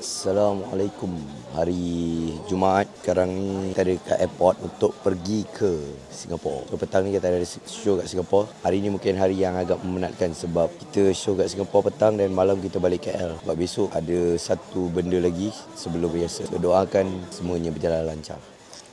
Assalamualaikum. Hari Jumaat sekarang ni kita ada kat airport untuk pergi ke Singapura. So petang ni kita ada show kat Singapura. Hari ni mungkin hari yang agak memenatkan sebab kita show kat Singapura petang dan malam kita balik KL. Sebab besok ada satu benda lagi sebelum biasa. So doakan semuanya berjalan lancar.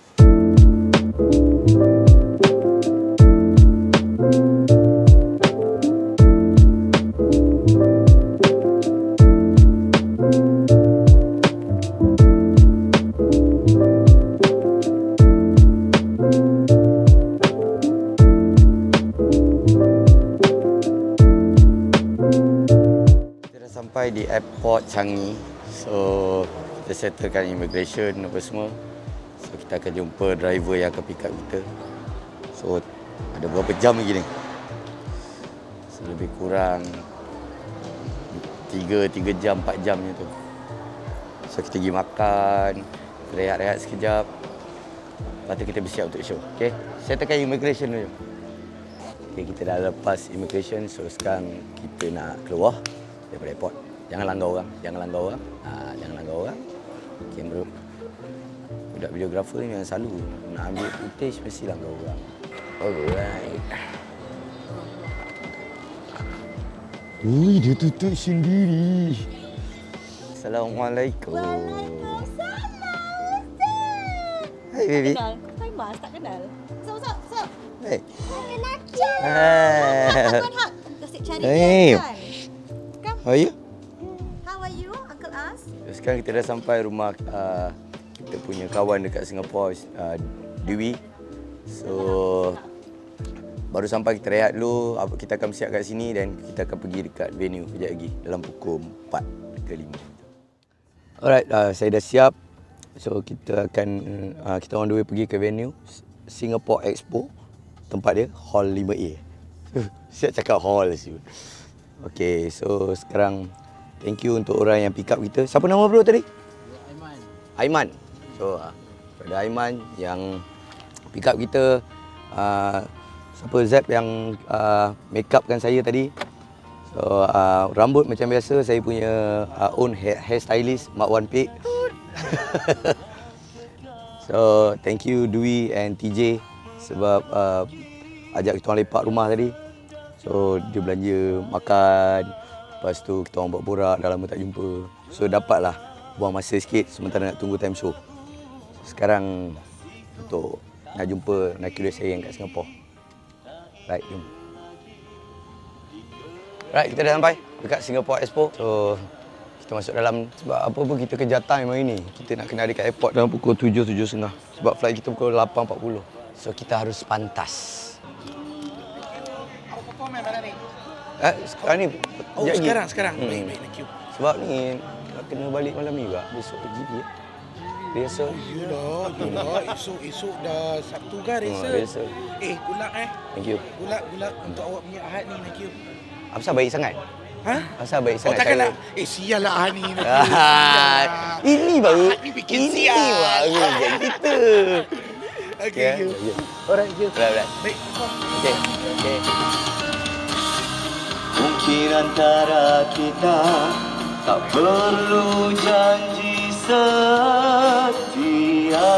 Sampai di airport Changi, so kita settlekan immigration apa semua. So kita akan jumpa driver yang akan pick up kita. So ada berapa jam lagi ni? So, lebih kurang 3 jam, 4 jam macam tu. So kita pergi makan, rehat-rehat sekejap. Lepas tu kita bersiap untuk show. Okay, settlekan immigration dulu. Okay, kita dah lepas immigration, so sekarang kita nak keluar daripada airport. Jangan langgar orang, jangan langgar orang. Jangan langgar orang. Kamera. Budak videografer ni yang selalu nak ambil footage mesti langgar orang. Alright. Ui, dia tutup sendiri. Assalamualaikum. Hai baby. Kenal? Hai Mas, tak kenal. So. Hey. Kenal je. Hai. Kasih cari Hey. kan. How are you? How are you, Uncle As? Sekarang kita dah sampai rumah kita punya kawan dekat Singapura, Dewi. So baru sampai, kita rehat dulu. Kita akan bersiap kat sini dan kita akan pergi dekat venue kejap lagi dalam pukul 4 ke 5. Alright, saya dah siap. So kita akan kita on the way pergi ke venue Singapore Expo. Tempat dia Hall 5A. Siap cakap hall sih. Okay, so sekarang thank you untuk orang yang pick up kita. Siapa nama bro tadi? Aiman. So pada Aiman yang pick up kita. Siapa Zep yang make upkan saya tadi. So rambut macam biasa, saya punya own hair stylist Mak Wan Pik. So thank you Dwi and TJ sebab ajak kita orang lepak rumah tadi. So dia belanja makan, lepas tu kita orang buat borak, dah lama tak jumpa. So dapatlah buang masa sikit sementara nak tunggu time show. Sekarang untuk nak jumpa Naked USA yang kat Singapura. Right, jom. Right, kita dah sampai dekat Singapore Expo. So kita masuk dalam, sebab apa pun kita kerja time hari ni. Kita nak kena dekat airport dalam pukul 7.30 sebab flight kita pukul 8.40. So kita harus pantas. Sekarang ni. Oh, sekarang. Baik, thank you. Sebab ni kena balik malam ni juga. Besok pergi dia. Rehearsal. Yalah. Esok dah Sabtu kan rehearsal. Gulak Thank you. Gulak untuk awak punya Ahad ni, thank you. Apasal baik sangat? Ha? Apasal baik sangat? Takkanlah. Sial lah Ahad ni. Ini baru. Ahad ni bikin sial. Ini baru yang kita. Okay, you. Alright, you. Alright. Baik. Okay. Mungkin antara kita tak perlu janji setia,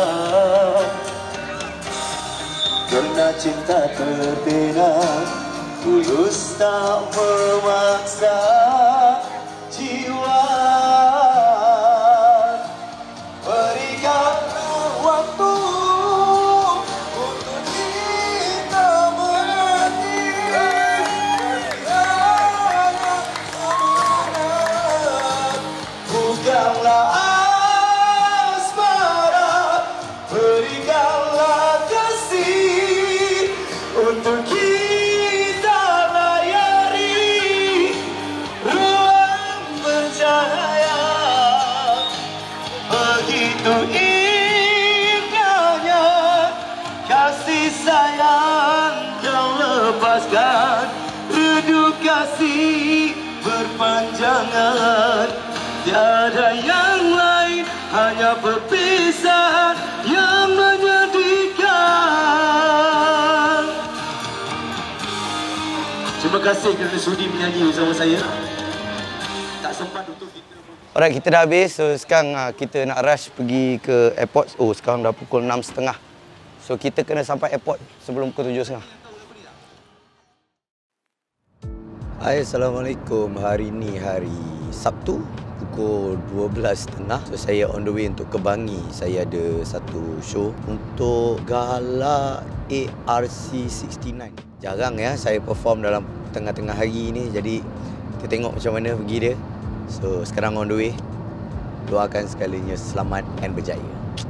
kerana cinta terbina tulus tak memaksa jiwa. Berikan waktu untuk kita mengerti. Berikanlah asmara, berikanlah kasih untuk kita layari ruang bercahaya. Begitu indahnya kasih sayang kau lepaskan, redup kasih berpanjangan. Tiada yang lain, hanya perpisahan yang menyedihkan. Terima kasih kerana sudi menyanyi bersama saya. Tak sempat untuk kita Alright, kita dah habis. So sekarang kita nak rush pergi ke airport. Oh, sekarang dah pukul 6.30. So kita kena sampai airport sebelum pukul 7.30. Hai, Assalamualaikum. Hari ni hari Sabtu pukul 12.30. So saya on the way untuk ke Bangi. Saya ada satu show untuk Gala ARC69. Jarang ya saya perform dalam tengah-tengah hari ni. Jadi kita tengok macam mana pergi dia. So sekarang on the way. Doakan sekalinya selamat dan berjaya.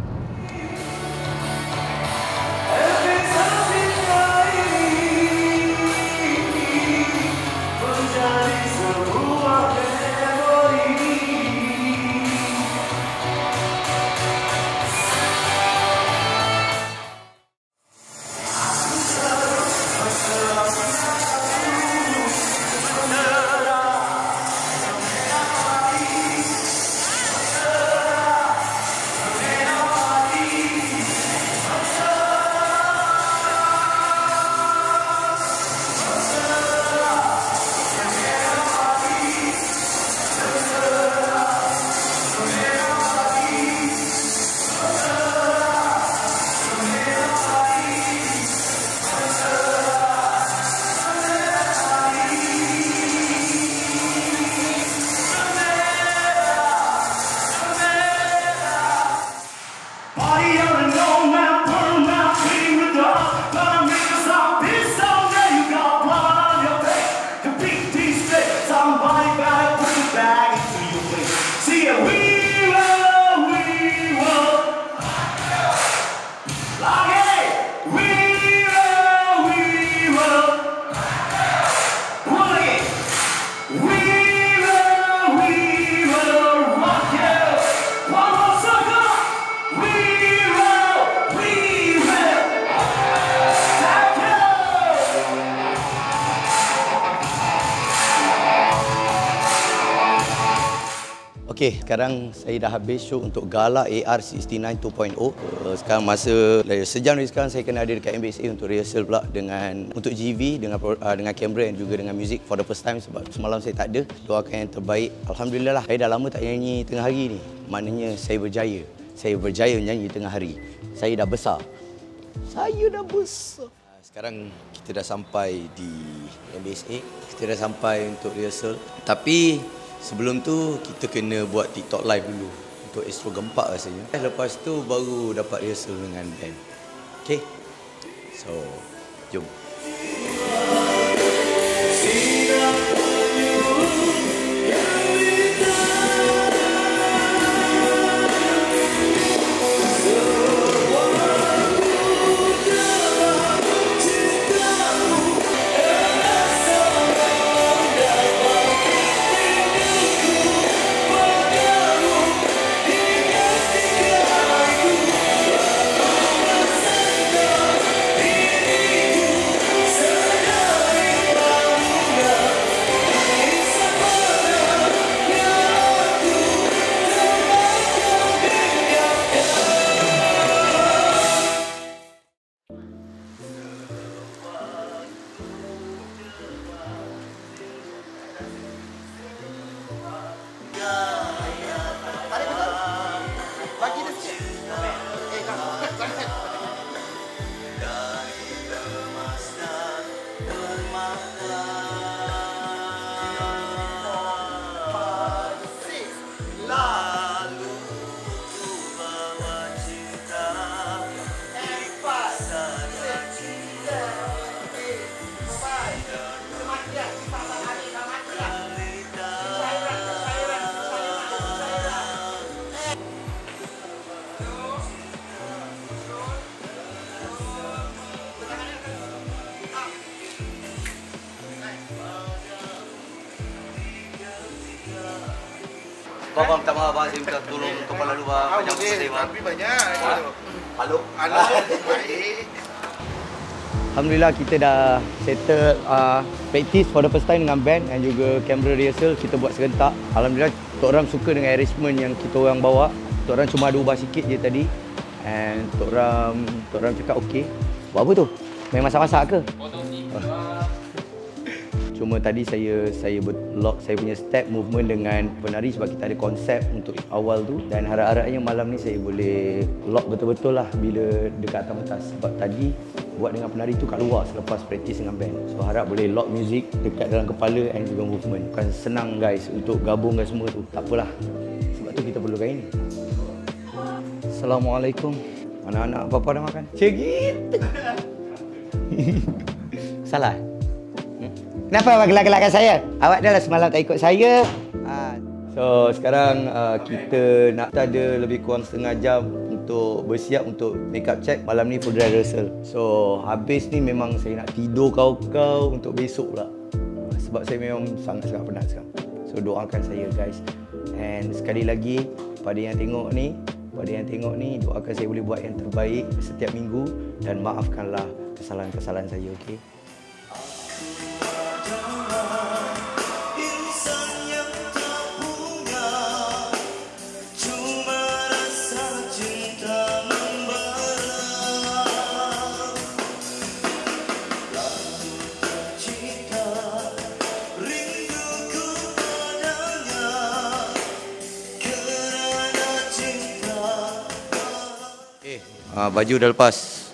Okey, sekarang saya dah habis show untuk Gala AR69 2.0. Sekarang masa sejam dari sekarang saya kena ada dekat MBSA untuk rehearsal pula untuk GV dengan kamera dan juga dengan music for the first time sebab semalam saya tak ada. Doakan yang terbaik. Alhamdulillah lah. Saya dah lama tak nyanyi tengah hari ni. Maknanya saya berjaya. Saya berjaya menyanyi tengah hari. Saya dah besar. Saya dah besar. Sekarang kita dah sampai di MBSA. Kita dah sampai untuk rehearsal. Tapi sebelum tu, kita kena buat TikTok live dulu untuk Astro Gempak rasanya. Lepas tu, baru dapat rehearsal dengan band. Okay? So, jom. Bang, minta maaf bang, saya minta tolong kepala lu bang. Banyak saya bang. Tapi banyak. Halo. Halo. Baik. Alhamdulillah kita dah settle practice for the first time dengan band dan juga camera rehearsal kita buat serentak. Alhamdulillah tok orang suka dengan arrangement yang kita orang bawa. Tok orang cuma ada ubah sikit je tadi. And tok orang cakap okey. Buat apa tu? Main masak-masak ke? Cuma tadi saya lock saya punya step movement dengan penari sebab kita ada konsep untuk awal tu, dan harap-harapnya malam ni saya boleh lock betul-betul lah bila dekat atas pentas. Sebab tadi buat dengan penari tu kat luar selepas praktis dengan band. So harap boleh lock music dekat dalam kepala and juga movement. Bukan senang guys untuk gabungkan semua tu. Tak apalah. Sebab tu kita perlukan ini. Assalamualaikum. Anak-anak apa-apa dah makan? Cik gitu. Salah? Kenapa awak gelak-gelakkan saya? Awak dah lah semalam tak ikut saya. So sekarang kita nak ada lebih kurang setengah jam untuk bersiap untuk makeup check. Malam ni full dry rehearsal. So habis ni memang saya nak tidur kau-kau untuk besok pula. Sebab saya memang sangat-sangat penat sekarang. So doakan saya guys. And sekali lagi pada yang tengok ni, doakan saya boleh buat yang terbaik setiap minggu dan maafkanlah kesalahan-kesalahan saya, okey? Baju dah lepas.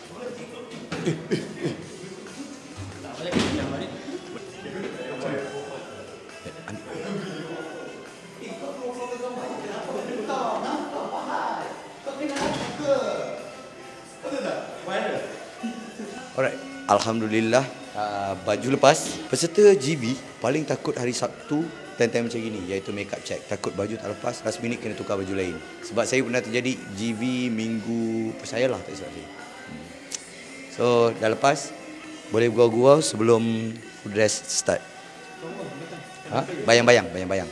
Alright, alhamdulillah baju lepas. Peserta GB paling takut hari Sabtu time-time macam gini, iaitu makeup check. Takut baju tak lepas, last minute kena tukar baju lain. Sebab saya pernah terjadi GB minggu, percayalah tak silap saya. So dah lepas, boleh gurau-gurau sebelum full dress start. Bayang-bayang.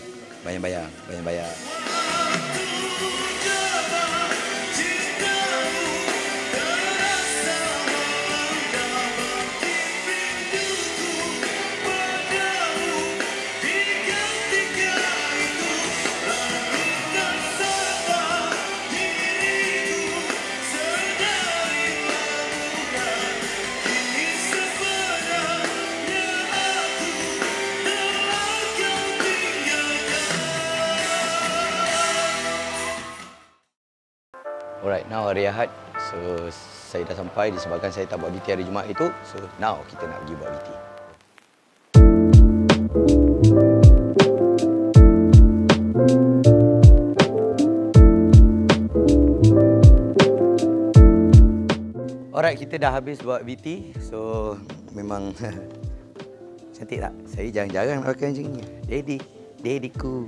Alright, now hari Ahad. So saya dah sampai disebabkan saya tak buat VT hari Jumaat itu. So now kita nak pergi buat VT. Alright, kita dah habis buat VT. So memang cantik tak? Saya jarang-jarang nak pakai macam ni. Daddy cool.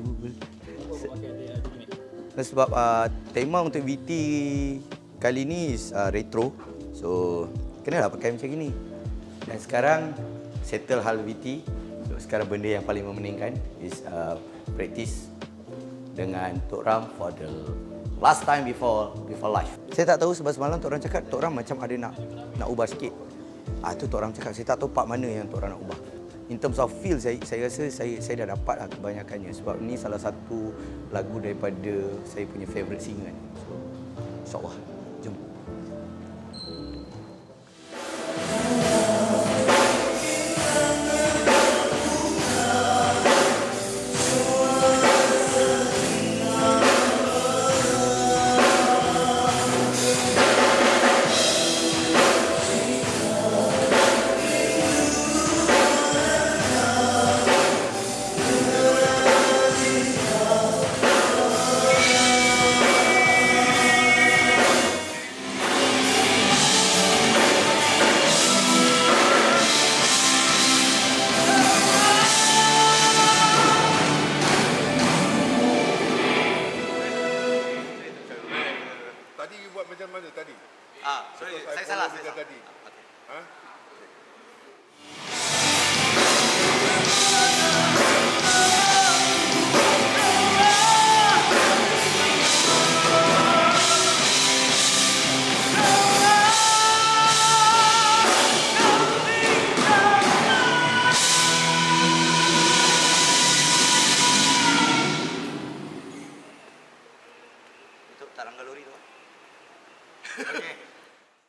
Sebab tema untuk VT kali ni is retro. So kenalah pakai macam ni. Dan sekarang settle hal VT. So sekarang benda yang paling memeningkan is practice dengan Tok Ram for the last time before live. Saya tak tahu sebab semalam Tok Ram cakap Tok Ram macam ada nak ubah sikit. Tu Tok Ram cakap, saya tak tahu part mana yang Tok Ram nak ubah. In terms of feel, saya rasa saya dah dapat lah kebanyakannya. Sebab ni salah satu lagu daripada saya punya favourite singer. So, insyaAllah. Jom.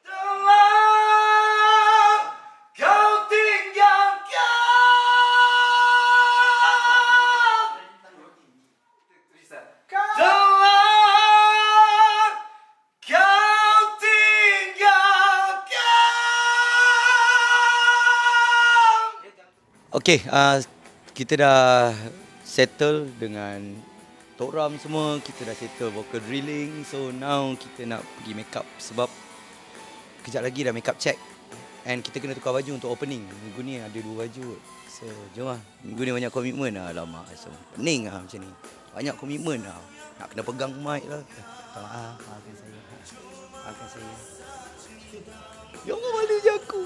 Dalam kau tinggalkan Okay, kita dah settle dengan Tok Ram semua. Kita dah settle vocal drilling. So now kita nak pergi make up sebab kejap lagi dah make up check. And kita kena tukar baju untuk opening. Minggu ni ada 2 baju. So jom lah. Minggu ni banyak komitmen lah. Alamak, so, pening lah macam ni. Banyak komitmen lah. Nak kena pegang mic lah. Maafkan saya. Maafkan saya. Jangan mana je aku.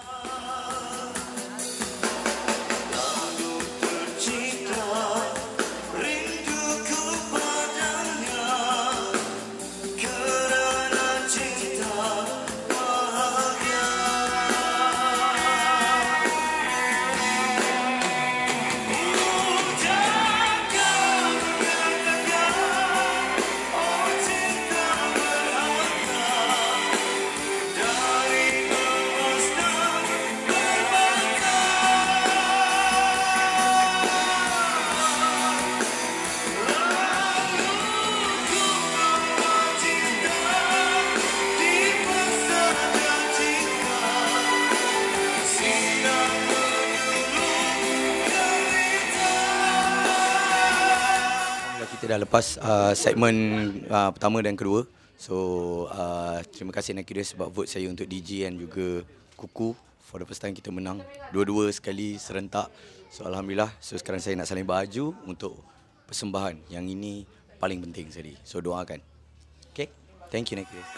Kita dah lepas segmen pertama dan kedua. So terima kasih Nakidus sebab vote saya untuk DJ dan juga Kuku. For the first time kita menang dua-dua sekali serentak. So alhamdulillah. So sekarang saya nak saling baju untuk persembahan. Yang ini paling penting sekali. So doakan. Okay? Thank you Nakidus.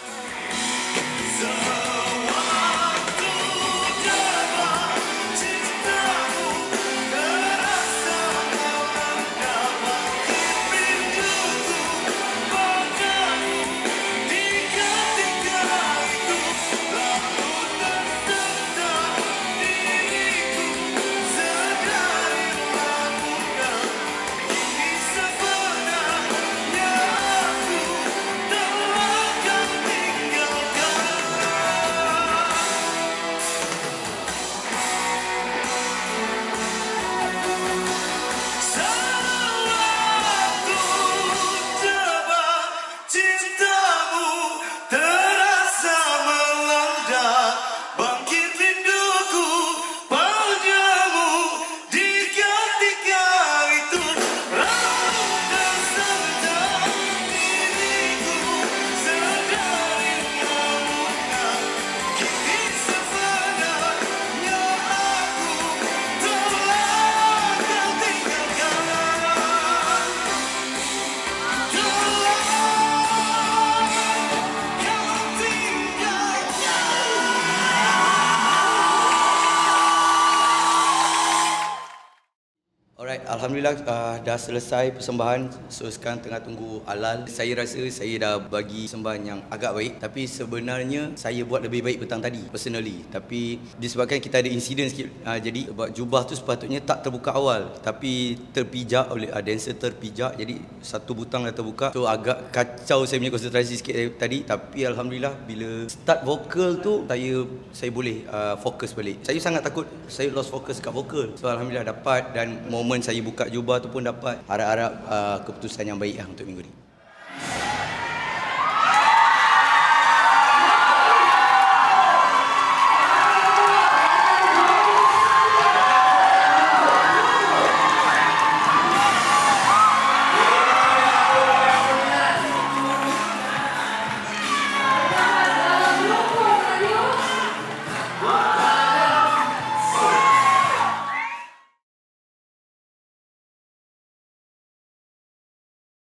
Alhamdulillah dah selesai persembahan. So sekarang tengah tunggu Alal. Saya rasa saya dah bagi persembahan yang agak baik. Tapi sebenarnya saya buat lebih baik petang tadi personally. Tapi disebabkan kita ada insiden sikit. Jadi sebab jubah tu sepatutnya tak terbuka awal. Tapi terpijak oleh dancer terpijak. Jadi satu butang dah terbuka. So agak kacau saya punya konsentrasi sikit tadi. Tapi Alhamdulillah bila start vokal tu saya boleh fokus balik. Saya sangat takut saya lost focus kat vokal. So Alhamdulillah dapat dan momen saya buka jubah tu pun dapat. Harap-harap keputusan yang baik lah untuk minggu ni.